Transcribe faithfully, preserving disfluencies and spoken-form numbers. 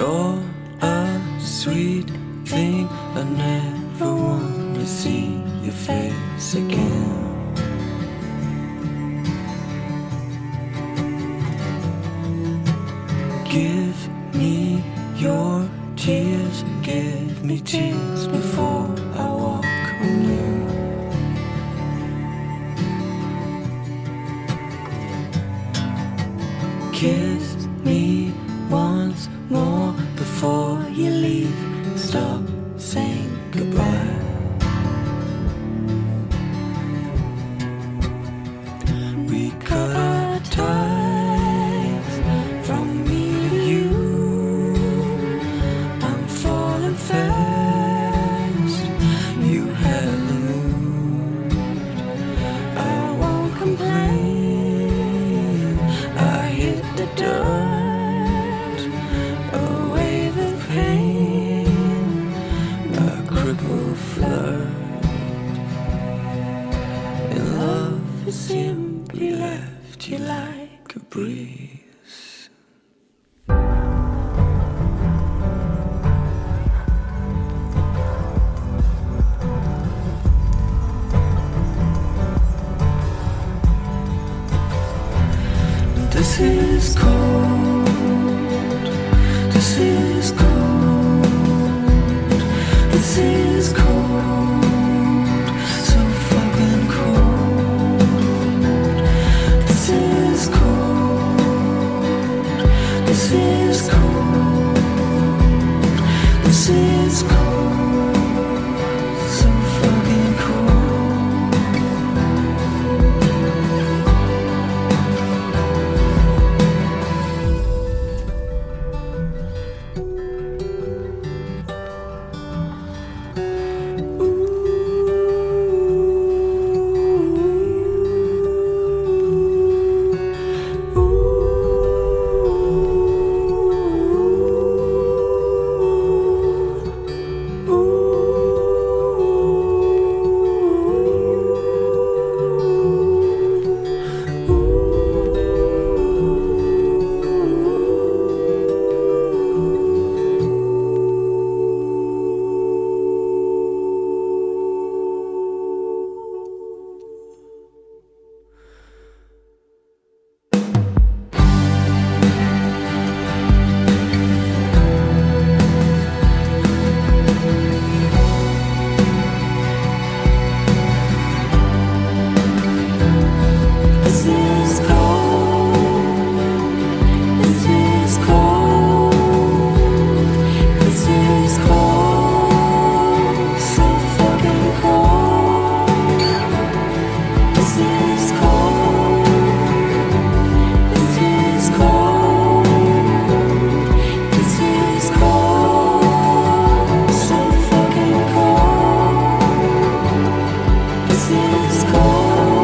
You're a sweet thing, I never wanna see your face again. Give me your tears, give me tears before I walk on you. Kiss me once more before you leave. Stop saying goodbye. We cut our ties from me to you. I'm falling fast, you haven't moved. I won't complain, I hit the dirt, away the pain, a crippled flirt. And love is simply left you like a breeze. This is cold, this is cold, this is cold, so fucking cold. This is cold, this is cold, this is cold, so fucking cold. This is cold.